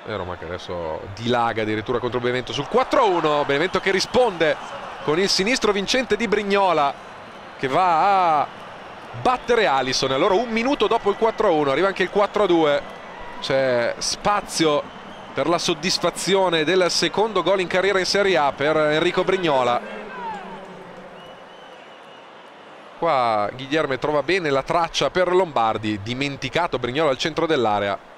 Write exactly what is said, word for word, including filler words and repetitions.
E Roma che adesso dilaga addirittura contro Benevento sul quattro a uno. Benevento che risponde con il sinistro vincente di Brignola, che va a battere Alisson. Allora un minuto dopo il quattro a uno arriva anche il quattro a due. C'è spazio per la soddisfazione del secondo gol in carriera in Serie A per Enrico Brignola. Qua Guilherme trova bene la traccia per Lombardi, dimenticato Brignola al centro dell'area.